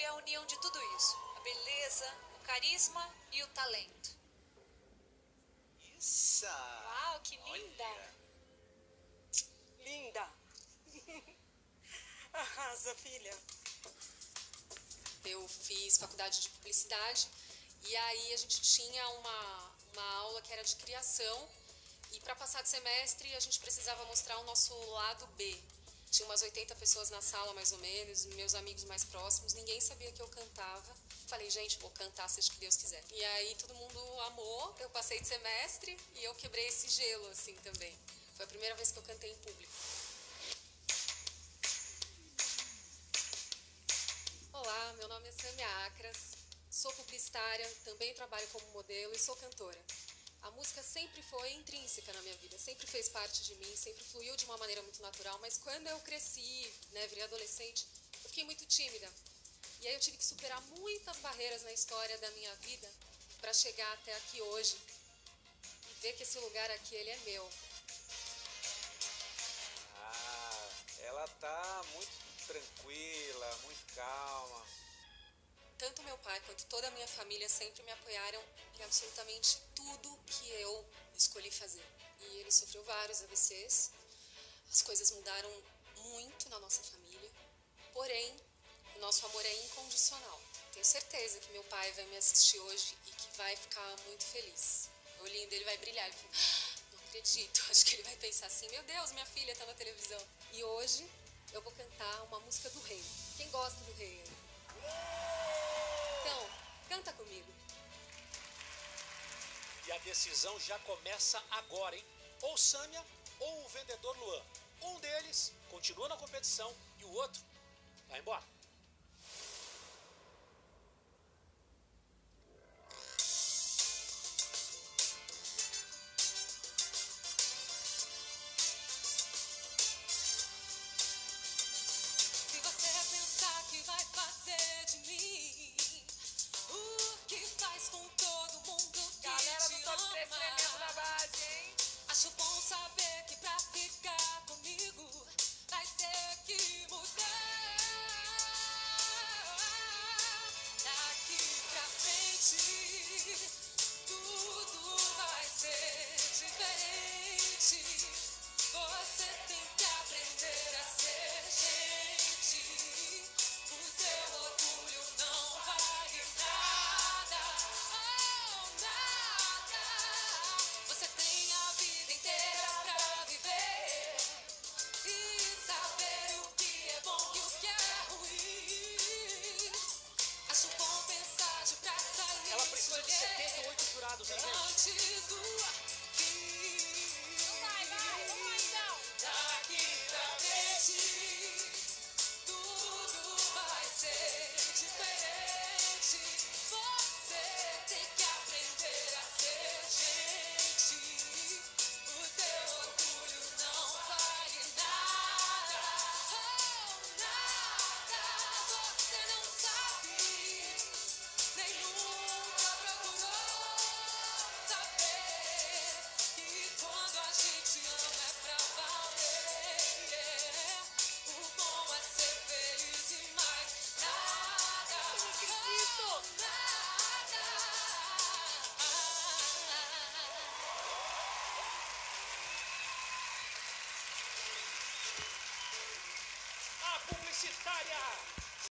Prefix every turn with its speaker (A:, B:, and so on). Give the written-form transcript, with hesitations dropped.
A: a união de tudo isso. A beleza, o carisma e o talento.
B: Isso!
A: Uau, que linda!
B: Olha.
C: Linda! Arrasa, filha.
D: Eu fiz faculdade de publicidade e aí a gente tinha uma aula que era de criação e para passar de semestre a gente precisava mostrar o nosso lado B. Tinha umas 80 pessoas na sala, mais ou menos, meus amigos mais próximos, ninguém sabia que eu cantava. Falei, gente, vou cantar, seja o que Deus quiser. E aí todo mundo amou, eu passei de semestre e eu quebrei esse gelo, assim, também. Foi a primeira vez que eu cantei em público. Olá, meu nome é Sâmia Acras, sou publicitária, também trabalho como modelo e sou cantora. A música sempre foi intrínseca na minha vida, sempre fez parte de mim, sempre fluiu de uma maneira muito natural, mas quando eu cresci, virei adolescente, eu fiquei muito tímida. E aí eu tive que superar muitas barreiras na história da minha vida para chegar até aqui hoje e ver que esse lugar aqui, ele é meu.
B: Ah, ela tá muito tranquila, muito calma.
D: Tanto meu pai quanto toda a minha família sempre me apoiaram em absolutamente tudo que eu escolhi fazer. E ele sofreu vários AVCs, as coisas mudaram muito na nossa família, porém, o nosso amor é incondicional. Tenho certeza que meu pai vai me assistir hoje e que vai ficar muito feliz. O olhinho dele vai brilhar, ele fala, não acredito, acho que ele vai pensar assim, meu Deus, minha filha tá na televisão. E hoje eu vou cantar uma música do Rei. Quem gosta do Rei? Então, canta comigo.
E: E a decisão já começa agora, hein? Ou Sâmia ou o vendedor Luan. Um deles continua na competição e o outro vai embora.
D: Se você pensar que vai fazer de mim o que faz com todo mundo que
A: Galera
D: te
A: do Top 3 tremendo na
D: ama,
A: base, hein?
D: acho bom saber que pra ficar comigo vai ter que mudar. Daqui pra frente tudo vai ser diferente. Você tem que aprender a ser gente. O teu orgulho não vale nada, oh, nada. Você tem a vida inteira pra viver e saber o que é bom e o que é ruim. Acho bom pensar de pra sair.
E: Ela precisa de 78 jurados, hein, gente?
D: Antes do